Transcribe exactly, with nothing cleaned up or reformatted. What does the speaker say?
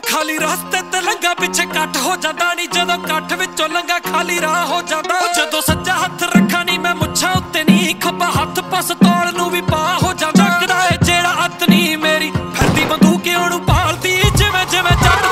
खाली रास्ते ते लंघा पिछे कट हो जाता नी, जदों कट विचों लंघा खाली राह हो जाता। जदों सज्जा हथ रखा नी मैं मुच्छां उत्ते नी, खब्बा हथ पिस्तौल नूं भी पा हो जाता। जगदा है जेड़ा अत नी मेरी फिरदी बंदूक ओनू पालदी, जिवें जिवें जट